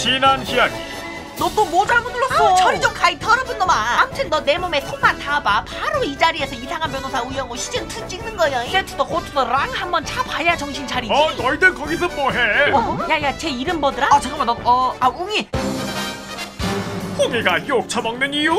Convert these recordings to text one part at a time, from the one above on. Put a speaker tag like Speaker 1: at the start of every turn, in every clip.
Speaker 1: 지난 이야기.
Speaker 2: 너 또 뭐 잘못 눌렀어?
Speaker 3: 저리 좀 가, 이 더러운 놈아. 암튼 너 내 몸에 손만 닿아봐. 바로 이 자리에서 이상한 변호사 우영우 시즌2 찍는 거야.
Speaker 2: 세트도 고투도 랑 한번 차봐야 정신 차리지.
Speaker 1: 너희들 거기서 뭐해?
Speaker 2: 야야, 쟤 이름 뭐더라? 잠깐만, 웅이.
Speaker 1: 홍이가 욕 처먹는 이유?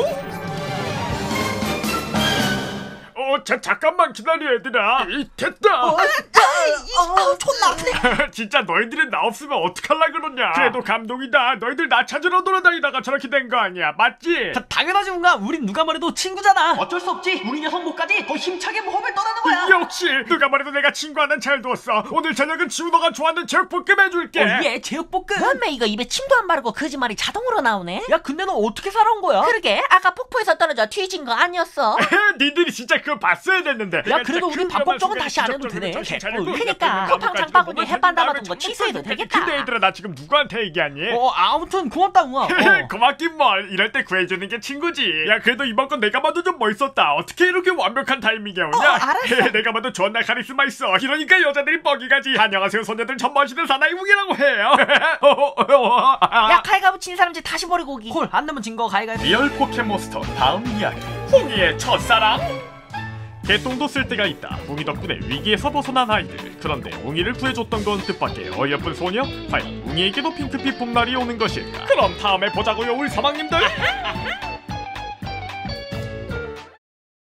Speaker 1: 잠깐만 기다려 얘들아. 됐다.
Speaker 3: 존나 아프네.
Speaker 1: 진짜 너희들이 나 없으면 어떡할라 그러냐. 그래도 감동이다. 너희들 나 찾으러 돌아다니다가 저렇게 된 거 아니야, 맞지?
Speaker 2: 당연하지 웅아. 우린 누가 뭐래도 친구잖아. 어쩔 수 없지. 우리 녀석 목까지 더 힘차게 모험을 떠나는 거야.
Speaker 1: 역시 누가 뭐래도 내가 친구 하나 잘 뒀어. 오늘 저녁은 지우 너가 좋아하는 제육볶음 해줄게.
Speaker 2: 예, 제육볶음.
Speaker 3: 원래 이거 입에 침도 안 바르고 거짓말이 자동으로 나오네.
Speaker 2: 야, 근데 너 어떻게 살아온 거야?
Speaker 3: 그러게, 아까 폭포에서 떨어져 튀진 거 아니었어?
Speaker 1: 니들이 진짜 그거 봤어야 됐는데.
Speaker 2: 야, 그래도 우리 밥 걱정은 다시 안 해도 되네.
Speaker 3: 그니까 쿠팡 장바구니 햇반 담아둔 거 취소해도 되겠다.
Speaker 1: 근데 얘들아, 나 지금 누구한테 얘기하니?
Speaker 2: 아무튼 고맙다 웅아.
Speaker 1: 고맙긴 뭘. 이럴 때 구해주는 게 친구지. 야, 그래도 이번 건 내가 봐도 좀 멋있었다. 어떻게 이렇게 완벽한 타이밍이 오냐?
Speaker 3: 알았어.
Speaker 1: 내가 봐도 존나 카리스마 있어. 이러니까 여자들이 뻐기가지. 안녕하세요 소녀들, 전 멋있는 사나이웅이라고 해요.
Speaker 3: 야, 가위가부 친 사람 집 다시 버리고 오기.
Speaker 2: 콜, 안 내면 진 거 가위가위.
Speaker 1: 리얼 포켓몬스터 다음 이야기. 홍이의 첫사랑. 개똥도 쓸 때가 있다. 웅이 덕분에 위기에서 벗어난 아이들. 그런데 웅이를 구해줬던 건 뜻밖의 어여쁜 소녀? 과연 웅이에게도 핑크빛 봄날이 오는 것일까? 그럼 다음에 보자고요, 우리 사방님들.